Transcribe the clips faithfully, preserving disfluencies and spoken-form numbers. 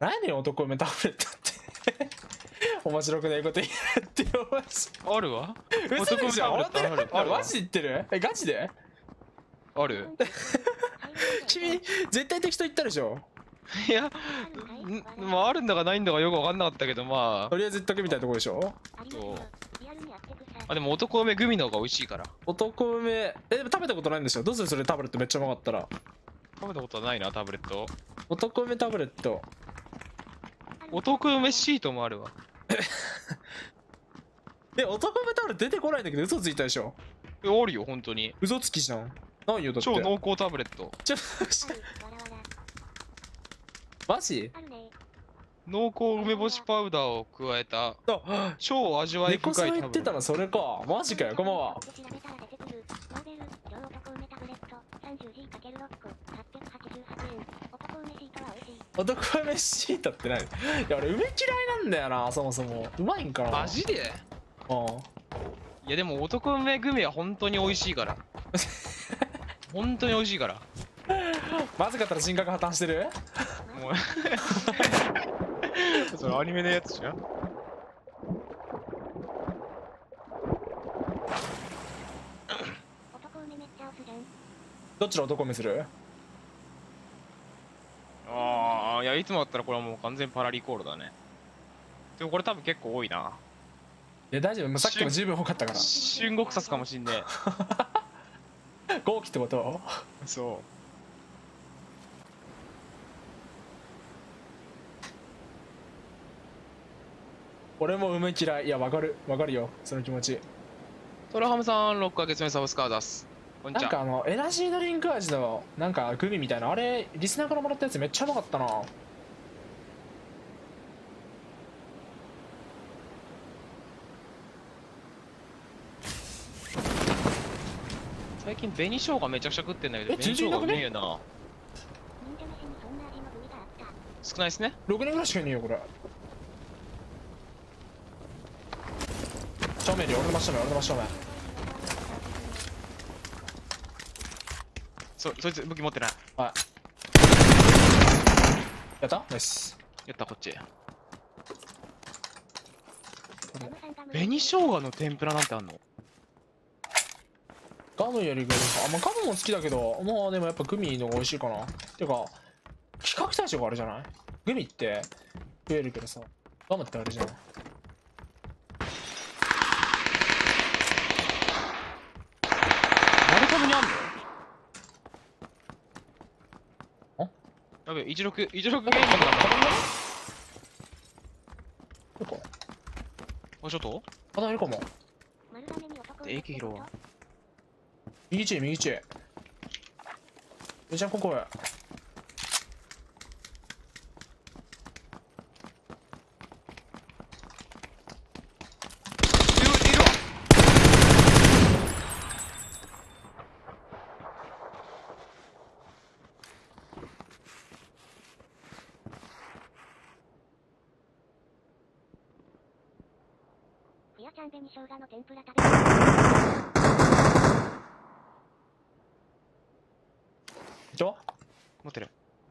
何で男梅タブレットって面白くないこと言ってよマジ。 あるわ。 嘘でしょ。 男梅タブレットあるあるわマジで言ってる？えガチで？ ある。 君絶対適当言ったでしょ。 いや、んまああるんだかないんだかよくわかんなかったけど、まとりあえず言っとくみたいなとこでしょ。 あそう。あでも男梅グミの方が美味しいから。 男梅えでも食べたことないんでしょ。どうするそれタブレットめっちゃうまかったら。 食べたことはないなタブレット。 男梅タブレット。 男梅シートもあるわ。 え男梅タブレット出てこないんだけど嘘ついたでしょ。 えあるよ本当に。 嘘つきじゃん。何よだって。 超濃厚タブレット。 ちょマジ？ 濃厚梅干しパウダーを加えたあ超味わい猫さん深いタブレット。 言ってたのそれか。マジかよ。こんばんは。男梅シートって何？いや俺梅嫌いなんだよなそもそも。うまいんかな。 マジで？ うん。 いやでも男梅グミは本当に美味しいから。本当に美味しいから。 まずかったら人格破綻してる？ もうそれアニメのやつじゃん。 どっちの男梅する？ ああ、いやいつもだったらこれはもう完全パラリコールだね。でもこれ多分結構多いな。 いや大丈夫。もうさっきも十分多かったから。 春国殺かもしんねえ。豪気ってこと？ そう。 俺も梅嫌い。いやわかるわかるよその気持ち。 トラハムさんろっかげつめサブスカーダス。こんにちは。 なんかあのエナジードリンク味のなんかグミみたいなあれリスナーからもらったやつめっちゃうまかったな。 最近紅生姜めちゃくちゃ食ってんだけど、紅生姜うめえよな。少ないっすね。 ろくにんぐらいしかいねえよこれ。正面に俺の真正面俺の真正面。 そそいつ武器持ってない。 はいやったナイス。 やったこっち。紅生姜の天ぷらなんてあんの？ ガムよりグミか。あまあガムも好きだけどまあでもやっぱグミの方が美味しいかな。てか比較対象があれじゃない？グミって食えるけどさガムってあれじゃん。 丸亀にあんの？ あやべえ、いちろく、いちろくゲームだな。 どこ？ あ、ちょっとあだいるかも。 エーケー 拾うわ。 右チェ右チェ。めちゃんここへ。 いるわ。 フィアちゃん紅生姜の天ぷら食べる。 ちょ持ってる。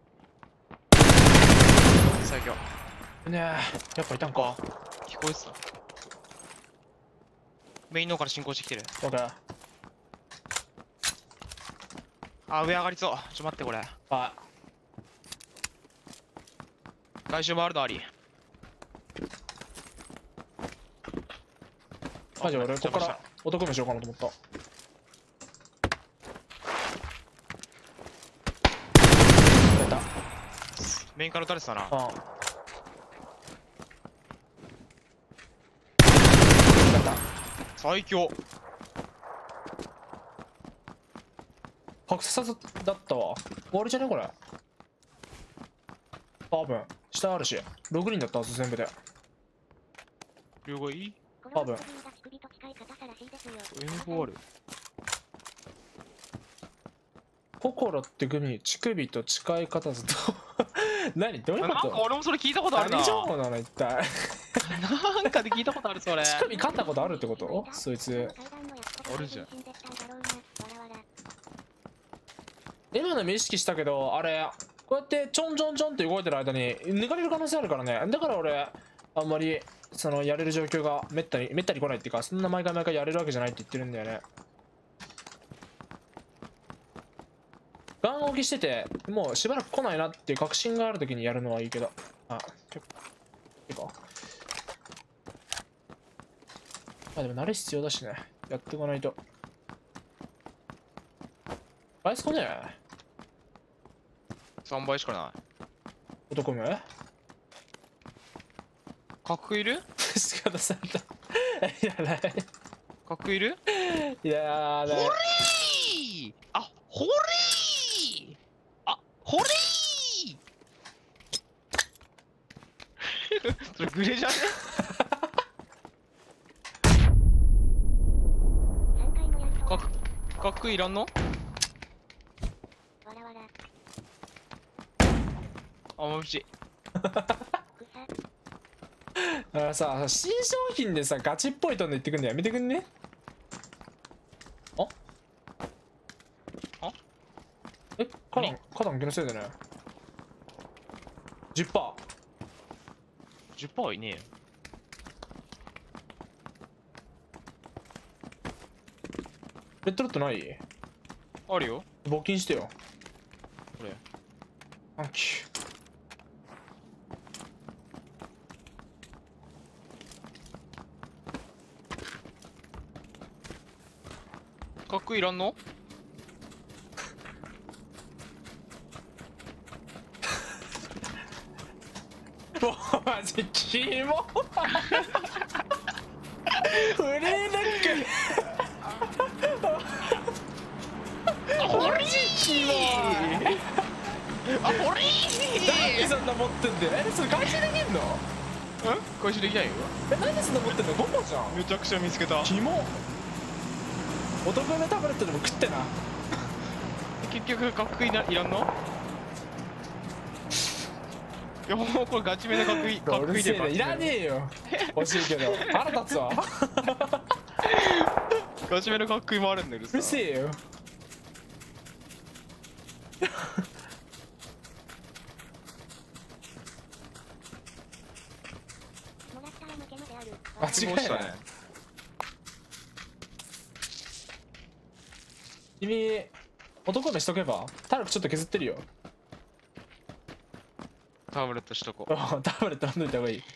最強。 ねえやっぱいたんか。 聞こえてた。メインの方から進行してきてる。 オッケー。 あ、上上がりそう。ちょっと待ってこれ。 は外周回るのあり。 いマジ俺ここから男目しようかなと思った。やった。 メインから撃たれてたな。 ああやった最強。 格差だったわ。終わりじゃねこれ。多分下あるしろくにんだったはず全部で。 両方いい？ 多分エムフォーアール。 心ってグミ乳首と近い方ずと何どういうなんかこと？ 俺もそれ聞いたことあるな。 何情報なの一体なんかで聞いたことあるそれ。 乳首噛んだことあるってこと？そいつあるじゃん。 今のも意識したけどあれこうやってちょんちょんちょんって動いてる間に抜かれる可能性あるからね。だから俺あんまりそのやれる状況がめったにめったに来ないっていうか、そんな毎回毎回やれるわけじゃないって言ってるんだよね。ガン置きしててもうしばらく来ないなっていう確信がある時にやるのはいいけど、あ結構結構まあでも慣れ必要だしね、やっていかないと。あいつ来ねえ。 さんばいしかない。 男目角いる？ 仕方された。いらない。 角いる？ いやーね。 ほれー！あ、ほれー！あ、ほれー！それグレじゃね？ さんかいもやると角、角いらんの？ わらわら。 あ、まぶしい。 草。 だからさ、新商品でさ、ガチっぽいトーンで言ってくんのやめてくんね。ああえ、カダン、カダン気のせいだね。じゅっパーセント。 じゅっパーセントはいねえよ。 レッドロットない？ あるよ。 募金してよ。 これ。 サンキュー。 角いらんの？ もうマジキモ。フリーネック。 ほれキモ。 あ、ほれなんでそんな持ってんだよ。え、それ回収できんの？ ー！ん？回収できないよ。 え、なんでそんな持ってんの？ごこじゃん。 めちゃくちゃ見つけた。 キモ。お得意のタブレットでも食ってな。 結局角いないらんの？いやもうこれガチめの角い角うるせえな、 いでいらねえよ。欲しいけど腹立つわ。 ガチめの角いもあるんだけどうるさ。 せえよ。 もらったら負けまである。 間違いない。君男目しとけば体力ちょっと削ってるよ。 タブレットしとこう。 タブレット飲んどいた方がいい。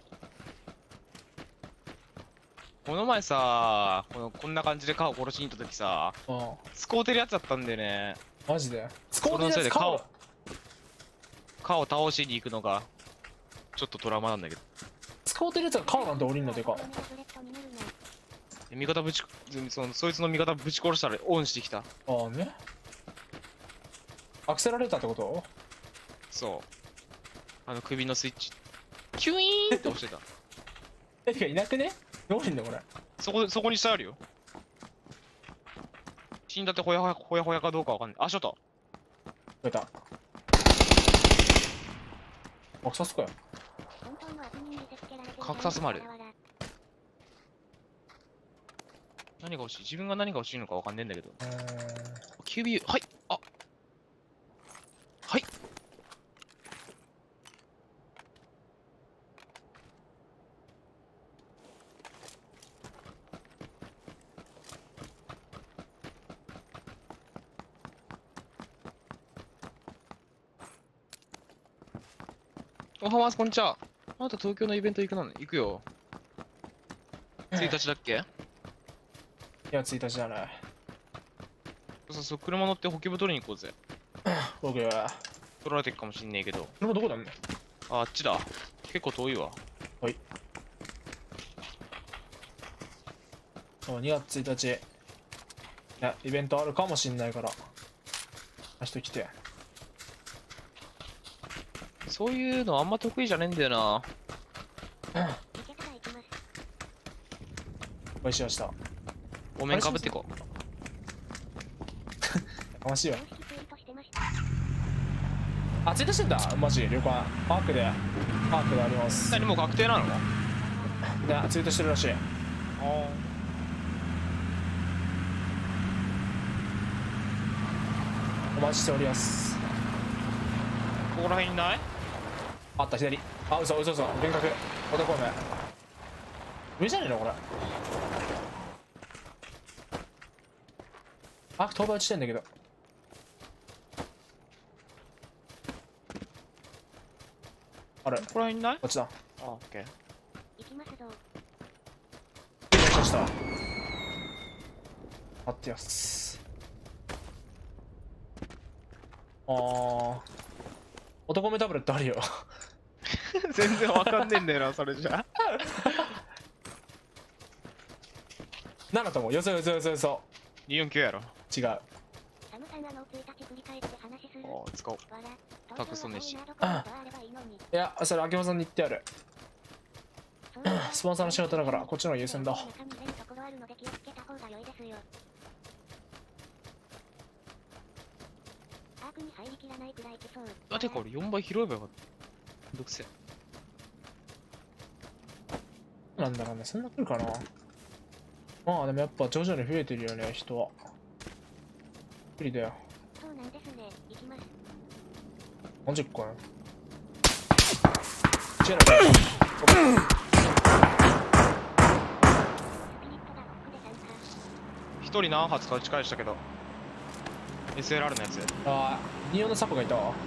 この前さ、このこんな感じでカオ殺しに行った時さ、 うん使うてるやつだったんだよね。 マジで使そのせいで顔顔カオ倒しに行くのがちょっとトラウマなんだけど。 使うてるやつが顔なんて降りんのでか。 ブラスレットになるな。 味方ぶちそのそいつの味方ぶち殺したらオンしてきた。 ああね。アクセラレーターってこと？ そうあの首のスイッチキュイーンって押してた。 え、てかいなくね？どういんだこれ。 そこそこにしてあるよ。死んだってほやほやほやほやかどうかわかんない。あ、ちょっと出た。あ、刺すかよ。 本当の悪人見せつけられてる。 格差もあるわらわら。 何が欲しい自分が何が欲しいのかわかんねえんだけど。 うーん。 キュービーはいあはいおはますこんにちは。あなた東京のイベント行くの行くよ。ついたちだっけ？ いや、ついたちじゃない。 そうそう、車乗って補給部取りに行こうぜ。 僕は。 取られてるかもしんねえけど。 でもどこだんの？ あ、あっちだ。結構遠いわ。 はい。にがつついたち。いや、イベントあるかもしんないから。明日来て。 そういうのあんま得意じゃねえんだよな。 行けたら行きます。 おいしいました。 お面かぶってこう。 楽しいよ。 公式ツイートしてました。 あ、ツイートしてんだ。マジ、旅館。パークで。パークであります。 何もう確定なの？ ね、ツイートしてるらしい。 あお待ちしております。 こら辺いない？ あった、左。あ、嘘嘘嘘。幻覚。男目。上じゃねえのこれ。あ、飛ば落ちてんだけど。あれ、こここら辺いない？ っちだ。 あ、オッケー。 行きますぞ。 失礼しました。待ってやす。あー。男目タブレットあるよ。 全然わかんねえんだよな、それじゃ。 なんだと思う？よそよそよそよそ。 によんきゅうやろ。 違う。 サムさんあのついたち振り返って話する。 おー、使おう。 わら。 タクソネシ東京はそういうなどころがあればいいのに。 いや、それ秋葉さんに言ってある。 そういうスポンサーの仕事だから、こっちの方が優先だ。 中身出るところあるので気をつけた方が良いですよ。アークに入りきらないくらい来そう。 あ、てか俺よんばい拾えばよかった。めんどくせえ。 なんだろうね、そんな来るかな。まあでもやっぱ徐々に増えてるよね、人は。無理だよ。 そうなんですね。行きます。 何十個やん。違うの。 スピリットがコックで参加。 一人何発か打ち返したけど。エスエルアール のやつ。 あー、ニオンのサポがいたわ。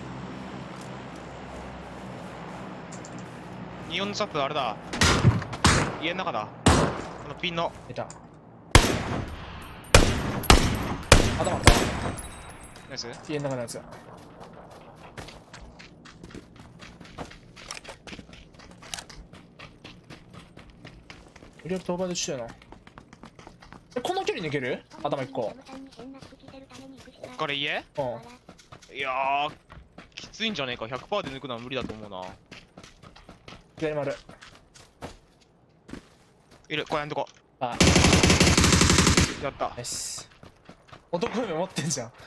によんのサップあれだ。家の中だ。このピンの。 いた。頭あった。 ナイス。 家の中のやつ。無力当番で一緒やな。え、この距離抜ける？頭一個。 こっから家？ うん。 いやー、きついんじゃねえか。ひゃくパーセント で抜くのは無理だと思うな。 左丸。 いる、これんとこ。 あ、 やった。 ナイス。男目持ってんじゃん。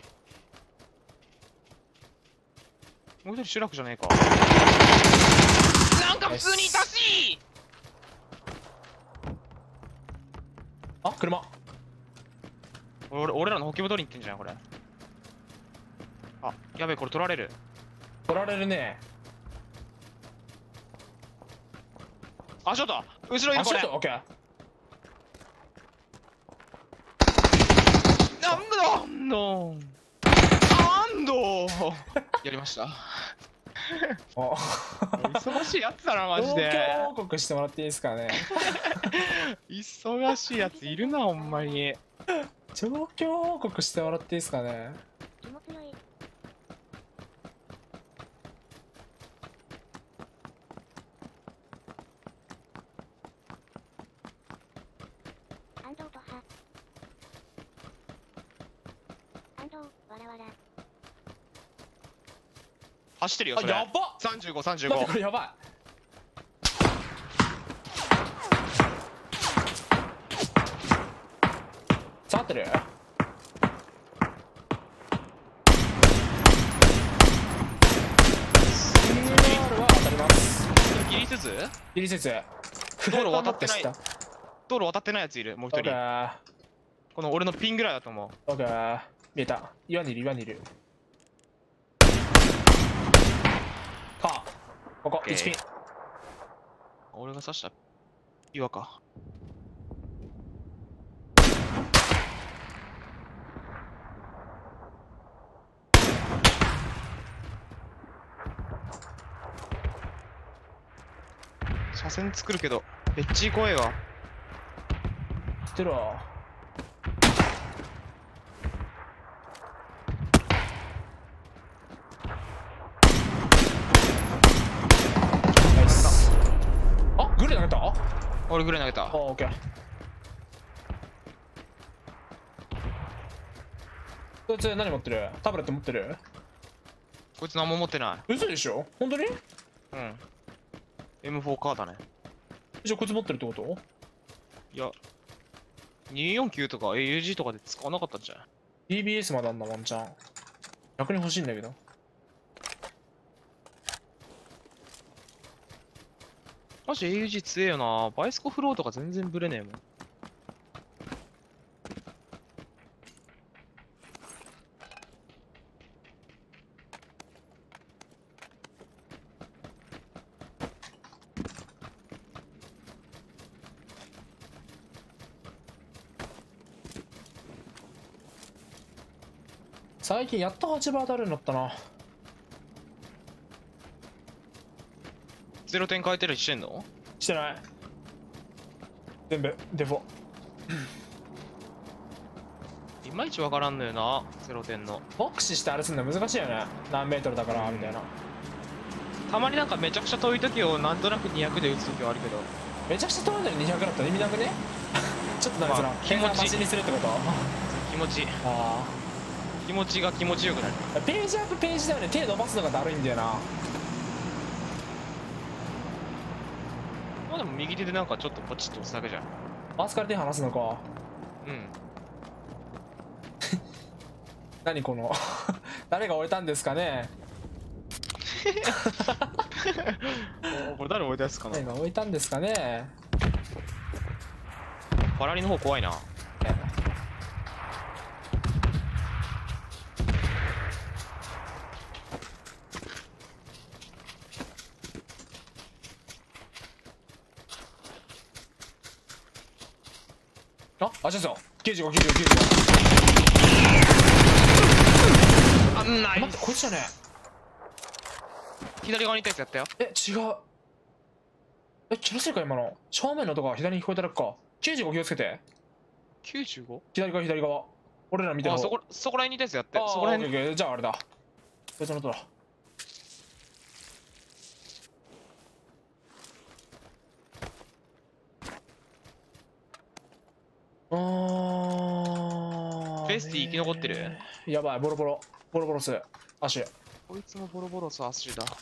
もう一人集落じゃねえか。なんか普通にいたし。 あ、車。 俺俺らの補給も取りに行ってんじゃん、これ。あ、やべえ、これ取られる。 取られるね。 あ、ちょっと後ろいるあ、 これ。 ちょっと、オッケー。 なんだのなんどやりました。 お忙しいやつだな、マジ東京で。 報告してもらっていいですかね。 忙しいやついるな、ほんまに。 状況報告してもらっていいですかね。 気も強い。安藤とは。安藤、わらわら。 走ってるよ、 あ、 それ。 やばっ。 さんじゅうご、 待って、 さんじゅうご。 これやばい。下がってる？は当たります。 ギリつつギリ説。 道路渡ってないフライパン持知っ道路渡ってないやついる、もう一た。オッケ人。 ー。 この俺のピンぐらいだと思う。 オッケー。見えた。岩にいる、岩にいる。か。ここ、 オッケーいちピン。 俺が刺した岩か。車線作るけど、めっちゃ怖えわ。 知ってるわ。ナイス。あ、グレ投げた？あ、 俺グレー投げた。 オッケー。こいつ何持ってる？タブレット持ってる？ こいつ何も持ってな嘘でしょ？本当に？ い。うん。エムフォー カーだね。 じゃあこいつ持ってるってこと？ いや、によんきゅうとか エーユージー とかで使わなかったんじゃない？ ディービーエス まであんなワンチャン。逆に欲しいんだけど。 マジ エーユージー 強えよな。バイスコフローとか全然ブレねえもん。 最近やっとはちばん当たるようになったな。 ゼロ点変えてるしてんの？ してない。全部デフォ。 いまいちわからんのよな、ゼロ点の。 目視してあれすんの難しいよね。何メートルだからみたいな。 たまになんかめちゃくちゃ遠い時をなんとなくにひゃくで打つ時はあるけど。 めちゃくちゃ遠いのににひゃくだったら意味なくね？ちょっとなんかその、 まあ気持ち計算マシにするってこと？ 気持ち、 あ気持ちが気持ちよくなる。 あ。ページアップページダウンで手伸ばすのがだるいんだよな。 まあでも右手でなんかちょっとポチッと押すだけじゃん。 マウスから手離すのか。 うん。 何この誰が置いたんですかね。 おこれ誰置いたやつかな。 誰が置いたんですかね。 パラリの方怖いな。 あ、あ、ちょっときゅうじゅうご、きゅうじゅうご、きゅうじゅうあ、ナご。待って、 イス。 こいつじゃね左側にいたやつやったよ。 え。え、違う。え、気のせいか今の。正面の音が左に聞こえただけか。きゅうじゅうご気をつけて。 きゅうじゅうご？ 左側、左側。俺ら見てるあ、 方。 そこ、そこら辺にいたやつやって。 あーそこら辺に。 オッケーオッケーじゃああれだ。別の音だ。あー。 フェスティ生き残ってる？ やばい、ボロボロ。ボロボロス。足。 こいつもボロボロスアッシュだ。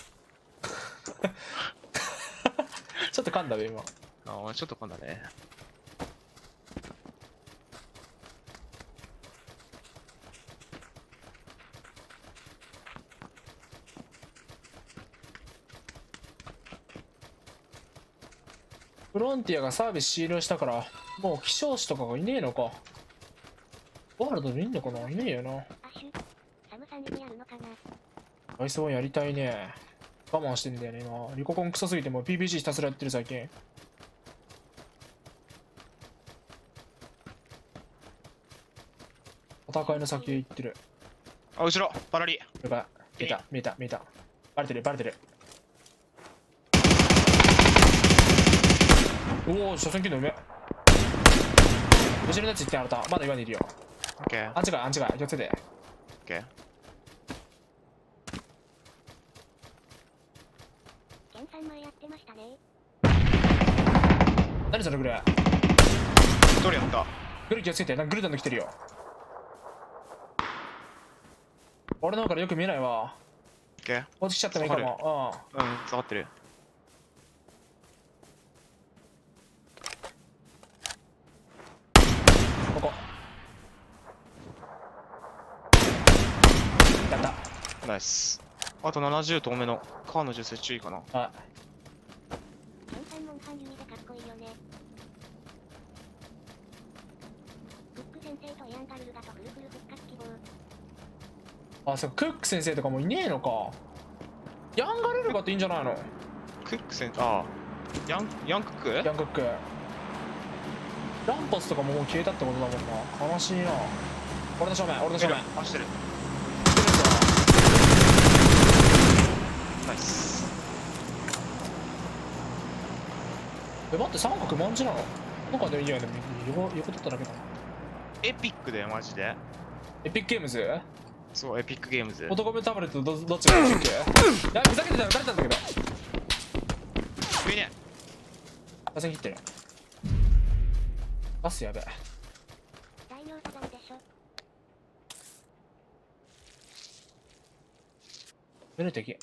ちょっと噛んだべ、今。 ああ、ちょっと噛んだね。 フロンティアがサービス終了したから、もう希少種とかがいねえのか。ワールドでいいんのかないねえよな。 アシュ、サムさんにやるのかな。 アイスワンやりたいね。我慢してんだよね、今。リココンクソすぎてもう ピーピージー ひたすらやってる最近。戦いの先へ行ってる。 あ、後ろ、パラリ。 了解。見えた、見えた、見えた。バレてる、バレてる。おお、初戦機能うめ。後ろのやつ行ってあなた。まだ岩にいるよ。 オッケー。オあんちがい、あんちがい。気をつけて。 ッケー。 ケンさん前やってましたね。 何それグレー。 どれやった？ グレー気をつけて。なんかグルダンの来てるよ。俺の方からよく見えないわ。 オッケー。 落ちきちゃってもいいかも。 うん、下がってる。 うん。ここ。やった。 ナイス。あとななじゅう遠目のカーの銃声注意かな。 はい。 ケンさんモンハン弓でかっこいいよね。クック先生とイアンガルルだとフルフル復活希望。 あ、そっか、クック先生とかもいねえのか。ヤンガルルガっていいんじゃないの？ クックセン、ああ。ヤン、ヤンクック？ ヤンクック。ランパスとかももう消えたってことだもんな。悲しいな。俺の正面、俺の正面。 走ってる。ナイス。 え、待って、三角マンチなの？なんかでもいいよね。横、横取っただけだな。 エピックだよ、マジで。 エピックゲームズ？ そう、エピックゲームズ。 男目タブレットどどっちがエピック？やべ、ふざけてたよ、撃たれたんだけど。 上ね。 打線切ってる。バスやべえ。 大名サダムでしょ。 目の敵。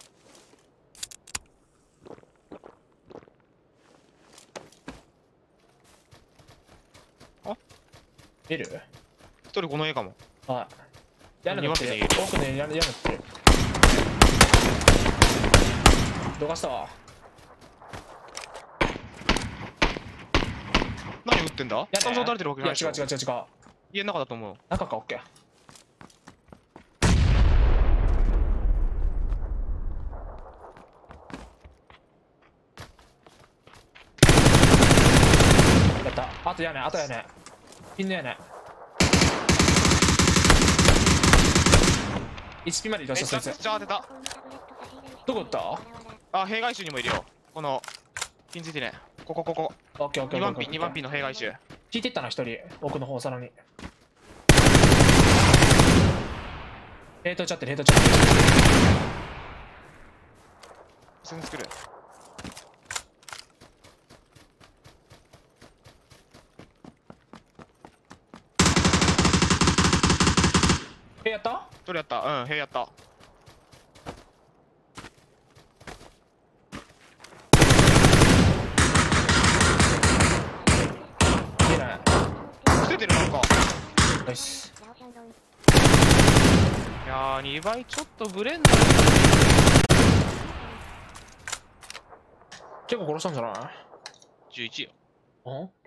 あ？ 見る？ 一人この絵かも。 はい。屋根乗ってる。 にわけでいい奥ね、屋根屋根乗ってる。どかしたわ。 何撃ってんだ？ 屋根スタンス撃たれてるわけいや、 じゃないでしょ。 違う違う違う違う。 家の中だと思う。 中か、オッケー。やった。あと屋根、あと屋根。ピンの屋根。 エイチピー まで移動したそいつ。 めっちゃ当てた。 どこ撃った？ あ、弊害種にもいるよ。この、ピンついてね。ここここ。 オッケーオッケー。 にばんピン、にばんピンの弊害種。 引いてったな、一人。奥の方、さらに。冷凍ちゃってる、冷凍ちゃってる。 全然作る。 え、やった？ どれやった？うん、塀やった。 出ない。 捨ててるなんか。 ナイス。 いやー、にばいちょっとブレんの。 結構殺したんじゃない？ じゅういちよ。 うん